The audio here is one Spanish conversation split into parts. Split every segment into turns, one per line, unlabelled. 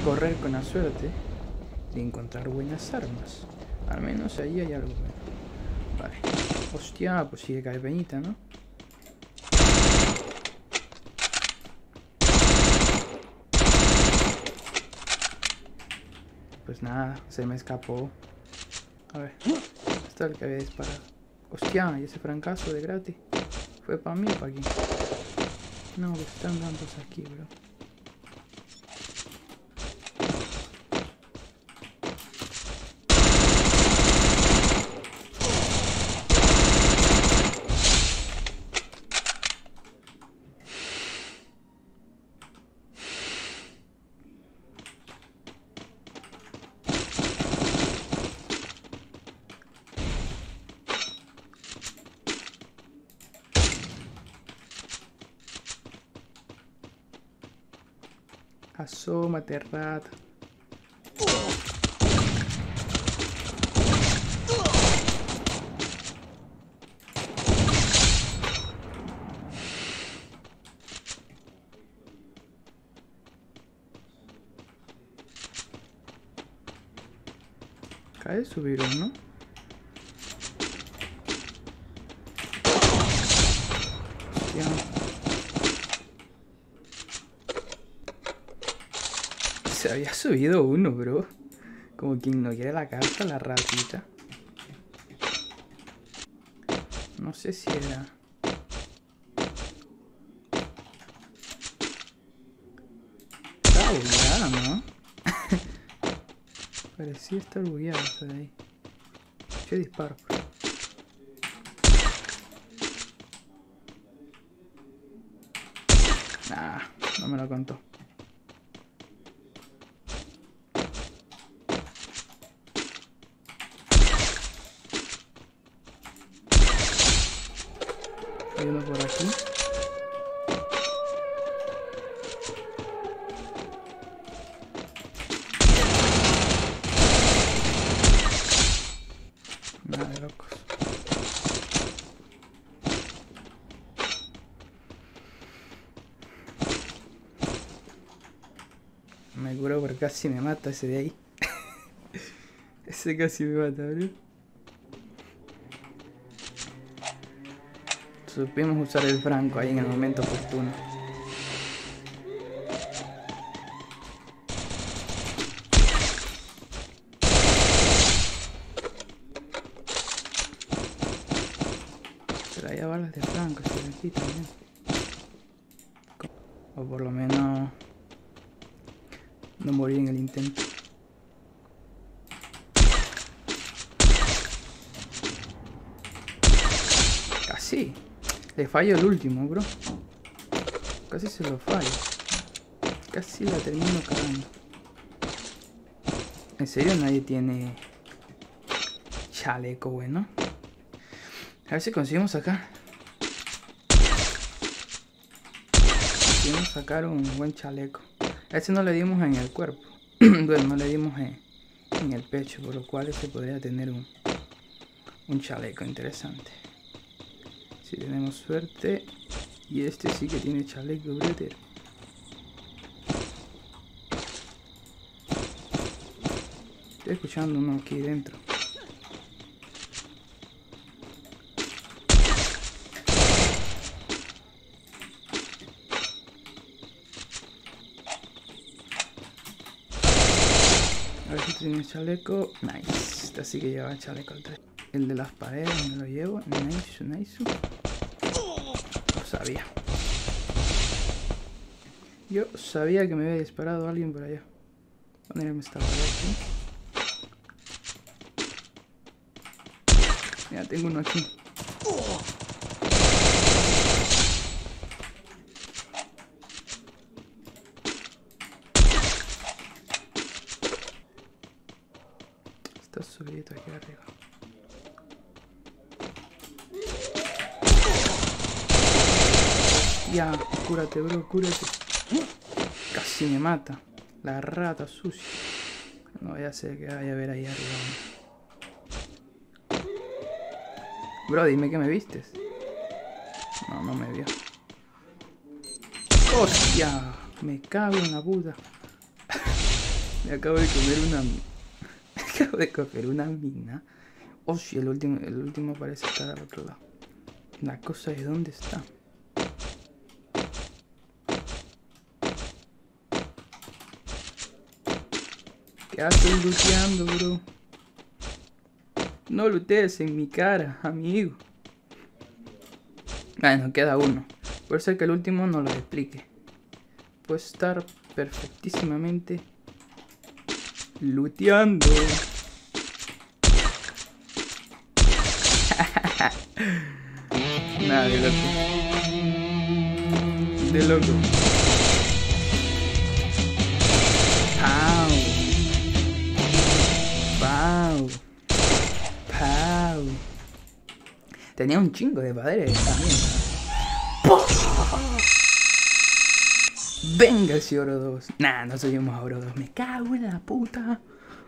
correr con la suerte de encontrar buenas armas. Al menos ahí hay algo bueno. Vale. Hostia, pues sigue cae peñita, ¿no? Pues nada, se me escapó. A ver, este es el que había disparado. Hostia, y ese francazo de gratis. ¿Fue para mí o para aquí? No, pues están dando aquí, bro. Asómate, rata. Cae subieron, ¿no? Hostia. Se había subido uno, bro. Como quien no quiere la carta, la ratita. No sé si era... Estaba bugueada, ¿no? Parecía estar bugueada esa de ahí. Yo disparo. Nah, no me lo contó. Hay uno por aquí. Nada de locos. Me curo porque casi me mata ese de ahí. Ese casi me mata, bro. Supimos usar el franco ahí en el momento oportuno. Traía balas de franco, se aquí también. O por lo menos no morí en el intento. Casi. Le fallo el último, bro. Casi se lo fallo. Casi la termino cagando. En serio nadie tiene chaleco bueno. A ver si conseguimos sacar. Conseguimos sacar un buen chaleco. A ese no le dimos en el cuerpo. Bueno, no le dimos en el pecho, por lo cual ese podría tener un chaleco interesante. Si tenemos suerte. Y este sí que tiene chaleco, brother. Estoy escuchando uno aquí dentro. A ver si tiene chaleco. Nice. Este sí que lleva chaleco al 3. El de las paredes me lo llevo. Nice, nice. Lo sabía. Yo sabía que me había disparado alguien por allá. ¿Dónde me estaba aquí? Ya tengo uno aquí. Está subido aquí arriba. Ya, cúrate, bro, cúrate. Casi me mata. La rata sucia. No vaya a ser que vaya a ver ahí arriba. Bro, dime que me vistes. No, no me vio. ¡Hostia! Me cago en la puta. Me acabo de comer una... Acabo de coger una mina. Oh, sí, el último parece estar al otro lado. La cosa es dónde está. ¿Qué haces luteando, bro? No lutees en mi cara, amigo. Bueno, queda uno. Puede ser que el último no lo explique. Puede estar perfectísimamente luteando. Nada de loco. De loco. Pau. Pau. Pau. Tenía un chingo de poderes también. Venga ese oro 2. Nah, no subimos a oro 2. Me cago en la puta.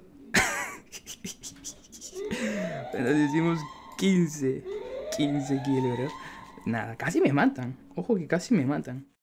Nos hicimos 15 kilos, bro. Nada, casi me matan. Ojo que casi me matan.